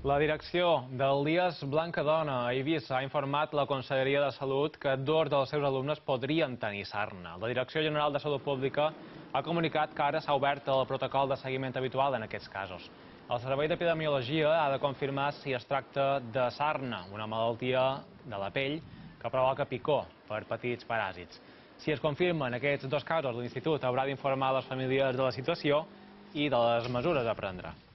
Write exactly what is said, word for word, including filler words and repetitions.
La direcció del Dies Blancadona a Eivissa ha informat la Conselleria de Salut que dos dels seus alumnes podrien tenir sarna. La Direcció General de Salut Pública ha comunicat que ara s'ha obert el protocol de seguiment habitual en aquests casos. El Servei d'Epidemiologia ha de confirmar si es tracta de sarna, una malaltia de la pell que provoca picor per petits paràsits. Si es confirmen aquests dos casos, l'Institut haurà d'informar les famílies de la situació i de les mesures a prendre.